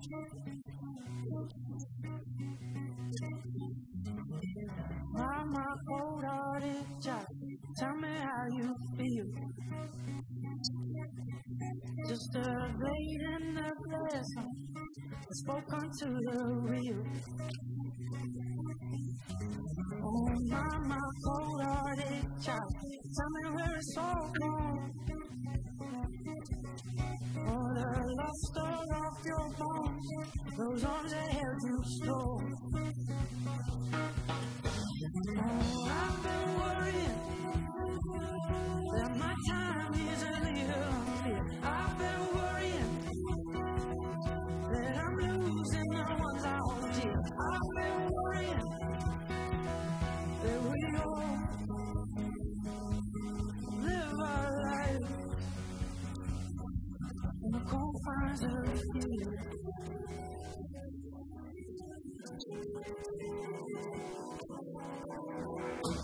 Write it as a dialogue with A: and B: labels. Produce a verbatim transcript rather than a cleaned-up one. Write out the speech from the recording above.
A: Mama, cold-hearted child, tell me how you feel. Just a blade in the blessing, spoke onto the wheel. Oh, mama, cold-hearted child, tell me where it's all gone. Oh, the luster of your bones, those arms that held you strong. Oh, I've been worrying that my time is a little unclear. I've been worrying that I'm losing the ones I hold dear. I've been worrying that we all live our life in the confines of fear. Thank you.